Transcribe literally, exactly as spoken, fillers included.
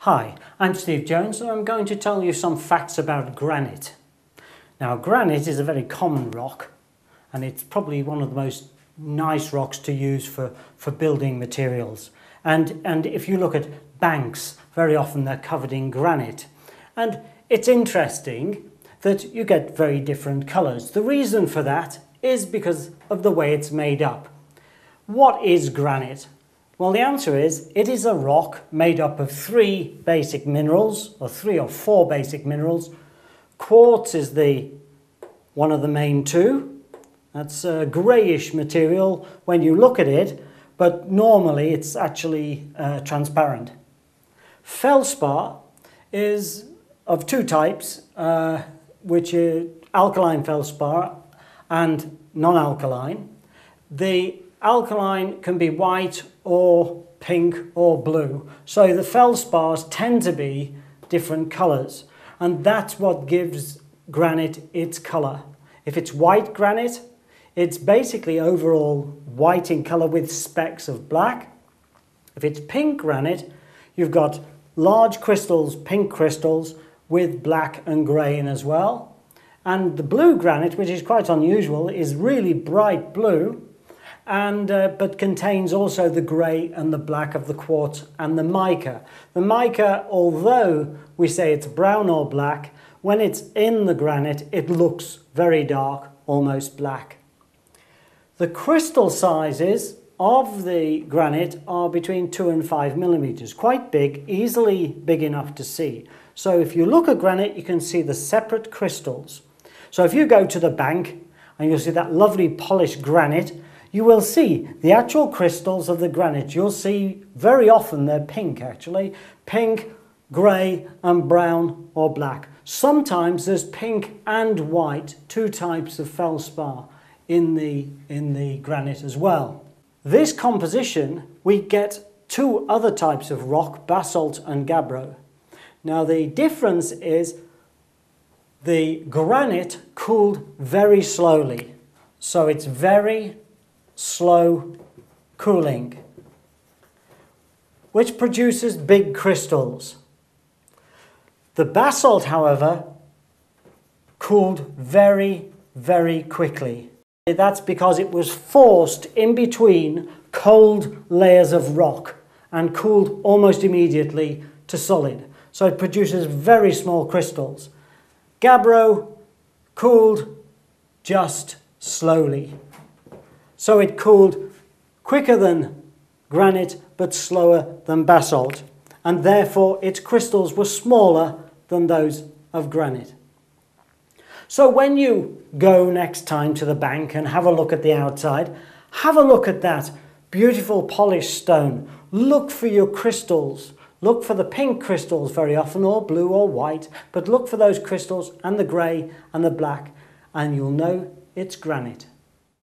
Hi, I'm Steve Jones and I'm going to tell you some facts about granite. Now, granite is a very common rock and it's probably one of the most nice rocks to use for, for building materials. And, and if you look at banks, very often they're covered in granite. And it's interesting that you get very different colours. The reason for that is because of the way it's made up. What is granite? Well, the answer is it is a rock made up of three basic minerals, or three or four basic minerals. Quartz is the one of the main two. That's a greyish material when you look at it, but normally it's actually uh, transparent. Feldspar is of two types, uh, which are alkaline feldspar and non-alkaline. The alkaline can be white or pink or blue. So the feldspars tend to be different colours, and that's what gives granite its colour. If it's white granite, it's basically overall white in colour with specks of black. If it's pink granite, you've got large crystals, pink crystals, with black and grey in as well. And the blue granite, which is quite unusual, is really bright blue, and uh, but contains also the grey and the black of the quartz and the mica. The mica, although we say it's brown or black, when it's in the granite it looks very dark, almost black. The crystal sizes of the granite are between two and five millimeters, quite big, easily big enough to see. So if you look at granite, you can see the separate crystals. So if you go to the bank and you'll see that lovely polished granite, you will see the actual crystals of the granite. You'll see very often they're pink actually, pink, grey and brown or black. Sometimes there's pink and white, two types of feldspar in the, in the granite as well. This composition, we get two other types of rock, basalt and gabbro. Now the difference is the granite cooled very slowly, so it's very slow cooling, which produces big crystals. The basalt, however, cooled very, very quickly. That's because it was forced in between cold layers of rock and cooled almost immediately to solid. So it produces very small crystals. Gabbro cooled just slowly. So it cooled quicker than granite but slower than basalt, and therefore its crystals were smaller than those of granite. So when you go next time to the bank and have a look at the outside, have a look at that beautiful polished stone. Look for your crystals. Look for the pink crystals very often, or blue or white, but look for those crystals and the grey and the black, and you'll know it's granite.